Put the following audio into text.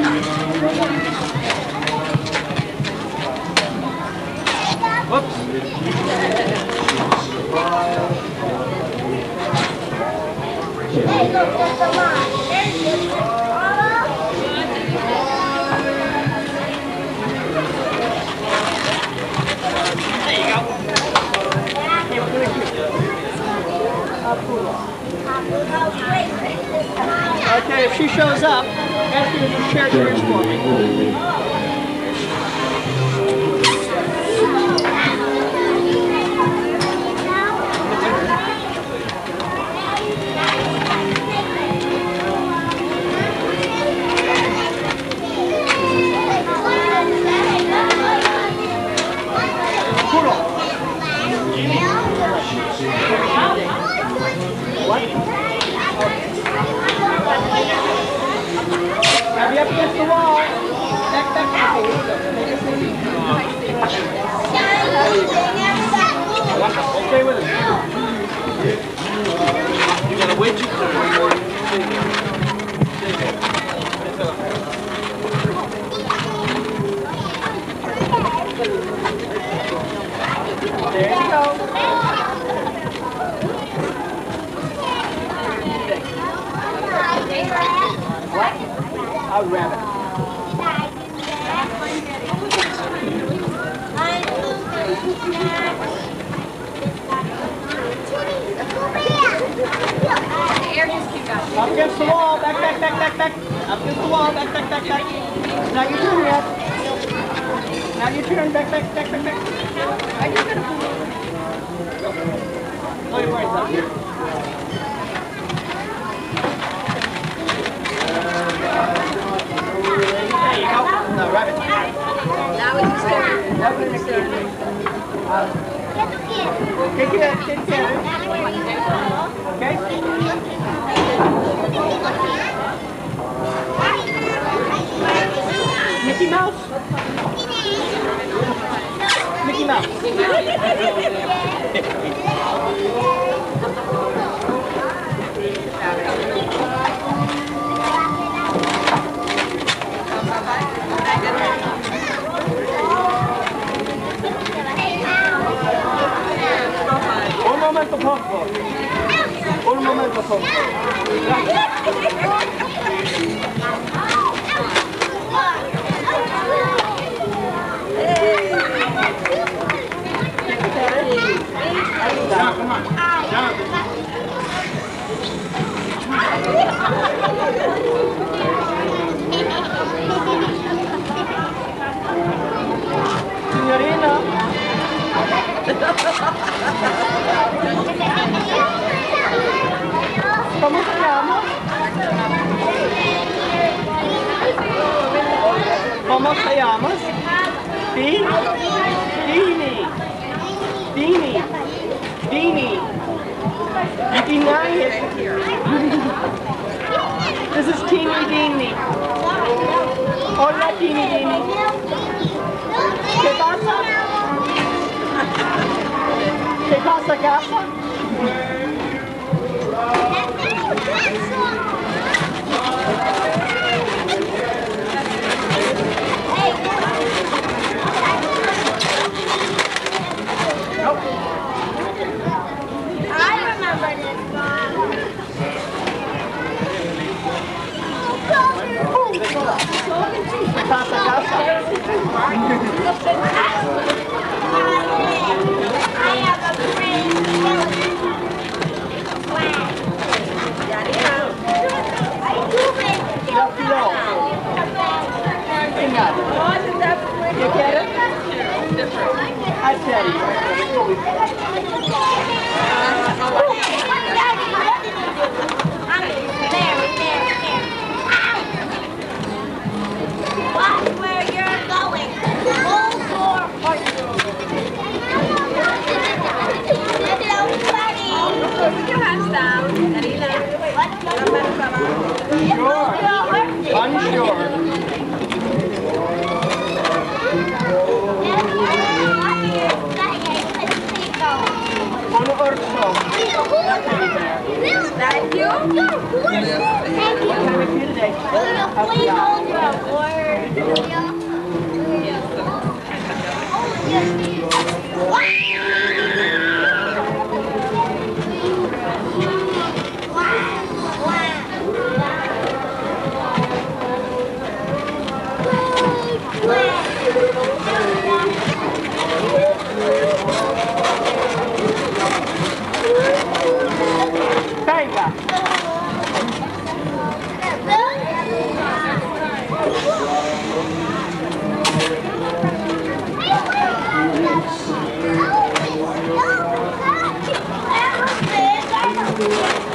Okay, if she shows up, ask her to share yours for me. Now be up against the wall. Back, back, back. Okay with it. You got a widget? There you go. What? I'll grab it. Up against the wall, back, back, back, back, back. Up against the wall, back, back, back, back. Now your turn, Red. Now your turn, back, back, back, back, back. Now your turn. Pull your brains up here. There you go. No, rabbit. Now it's starting. That was the kid. Take it together. Okay? Mickey Mouse. Mickey Mouse. Un momento, por favor. Un momento, por favor. Come on. Signorina. ¿Cómo se llama? ¿Cómo se llamas? Beanie. You deny it. This is Teeny Deenie. Hola, Teeny Deenie. ¿Qué pasa? ¿Qué pasa, casa? You get it? I tell you. Watch where you're going. Hold your put your hands down. Sure. Unsure. On orso. Thank you. What time is it today? Please hold your Oh,